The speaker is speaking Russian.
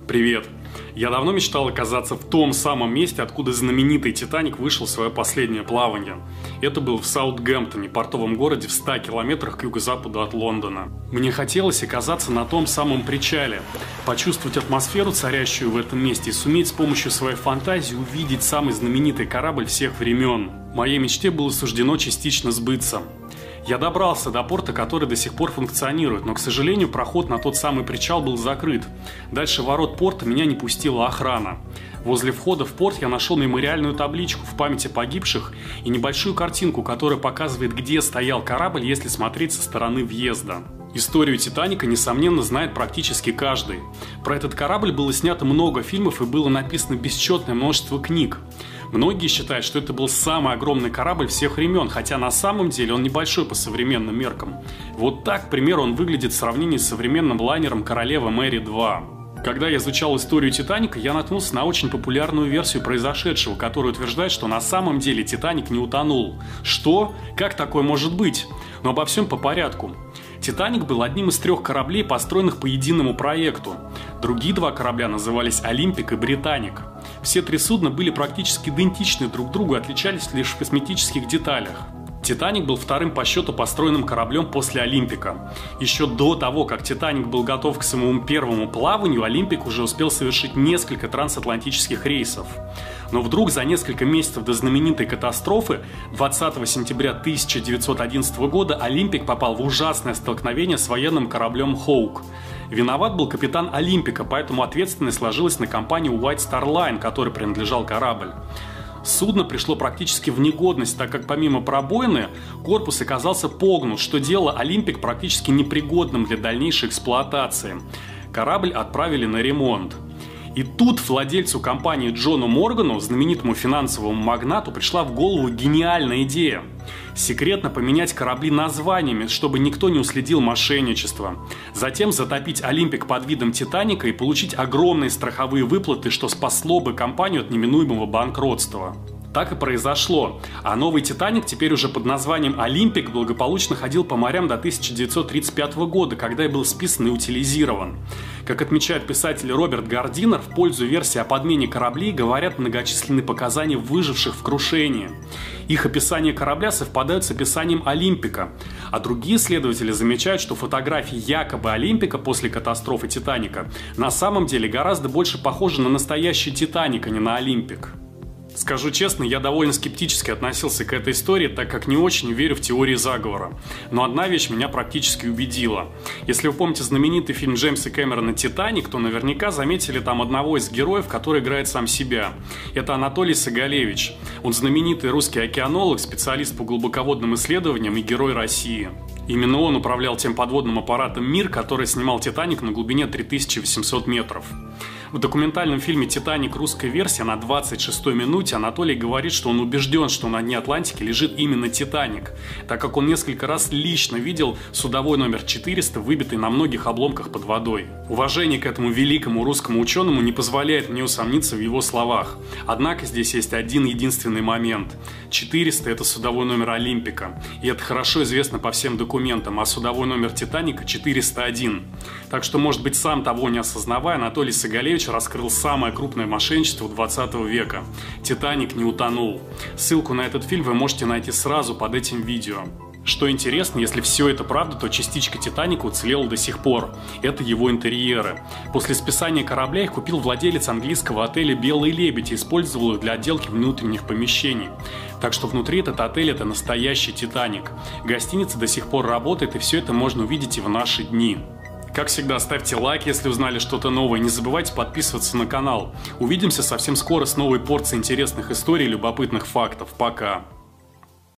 Привет! Я давно мечтал оказаться в том самом месте, откуда знаменитый «Титаник» вышел в свое последнее плавание. Это был в Саутгемптоне, портовом городе в 100 километрах к юго-западу от Лондона. Мне хотелось оказаться на том самом причале, почувствовать атмосферу, царящую в этом месте, и суметь с помощью своей фантазии увидеть самый знаменитый корабль всех времен. Моей мечте было суждено частично сбыться. Я добрался до порта, который до сих пор функционирует, но, к сожалению, проход на тот самый причал был закрыт. Дальше ворот порта меня не пустила охрана. Возле входа в порт я нашел мемориальную табличку в память о погибших и небольшую картинку, которая показывает, где стоял корабль, если смотреть со стороны въезда. Историю «Титаника», несомненно, знает практически каждый. Про этот корабль было снято много фильмов и было написано бесчетное множество книг. Многие считают, что это был самый огромный корабль всех времен, хотя на самом деле он небольшой по современным меркам. Вот так, к примеру, он выглядит в сравнении с современным лайнером «Королева Мэри-2». Когда я изучал историю «Титаника», я наткнулся на очень популярную версию произошедшего, которая утверждает, что на самом деле «Титаник» не утонул. Что? Как такое может быть? Но обо всем по порядку. «Титаник» был одним из 3 кораблей, построенных по единому проекту. Другие 2 корабля назывались «Олимпик» и «Британик». Все 3 судна были практически идентичны друг другу и отличались лишь в косметических деталях. «Титаник» был вторым по счету построенным кораблем после «Олимпика». Еще до того, как «Титаник» был готов к своему первому плаванию, «Олимпик» уже успел совершить несколько трансатлантических рейсов. Но вдруг за несколько месяцев до знаменитой катастрофы 20 сентября 1911 года «Олимпик» попал в ужасное столкновение с военным кораблем «Хоук». Виноват был капитан «Олимпика», поэтому ответственность сложилась на компанию White Star Line, которой принадлежал корабль. Судно пришло практически в негодность, так как помимо пробоины корпус оказался погнут, что делало «Олимпик» практически непригодным для дальнейшей эксплуатации. Корабль отправили на ремонт. И тут владельцу компании Джону Моргану, знаменитому финансовому магнату, пришла в голову гениальная идея. Секретно поменять корабли названиями, чтобы никто не уследил мошенничество. Затем затопить «Олимпик» под видом «Титаника» и получить огромные страховые выплаты, что спасло бы компанию от неминуемого банкротства. Так и произошло, а новый «Титаник» теперь уже под названием «Олимпик» благополучно ходил по морям до 1935 года, когда и был списан и утилизирован. Как отмечает писатель Роберт Гардинер, в пользу версии о подмене кораблей говорят многочисленные показания выживших в крушении. Их описание корабля совпадают с описанием «Олимпика», а другие исследователи замечают, что фотографии якобы «Олимпика» после катастрофы «Титаника» на самом деле гораздо больше похожи на настоящий «Титаник», а не на «Олимпик». Скажу честно, я довольно скептически относился к этой истории, так как не очень верю в теории заговора. Но одна вещь меня практически убедила. Если вы помните знаменитый фильм Джеймса Кэмерона «Титаник», то наверняка заметили там одного из героев, который играет сам себя. Это Анатолий Сагалевич. Он знаменитый русский океанолог, специалист по глубоководным исследованиям и герой России. Именно он управлял тем подводным аппаратом «Мир», который снимал «Титаник» на глубине 3800 метров. В документальном фильме «Титаник» русской версии на 26-й минуте Анатолий говорит, что он убежден, что на дне Атлантики лежит именно «Титаник», так как он несколько раз лично видел судовой номер 400, выбитый на многих обломках под водой. Уважение к этому великому русскому ученому не позволяет мне усомниться в его словах. Однако здесь есть один единственный момент. 400 – это судовой номер «Олимпика», и это хорошо известно по всем документам, а судовой номер «Титаника» 401. Так что, может быть, сам того не осознавая, Анатолий Сагалевич раскрыл самое крупное мошенничество 20 века. «Титаник» не утонул. Ссылку на этот фильм вы можете найти сразу под этим видео. Что интересно, если все это правда, то частичка «Титаника» уцелела до сих пор. Это его интерьеры. После списания корабля их купил владелец английского отеля «Белый лебедь» и использовал их для отделки внутренних помещений. Так что внутри этот отель – это настоящий «Титаник». Гостиница до сих пор работает, и все это можно увидеть и в наши дни. Как всегда, ставьте лайк, если узнали что-то новое. Не забывайте подписываться на канал. Увидимся совсем скоро с новой порцией интересных историй и любопытных фактов. Пока!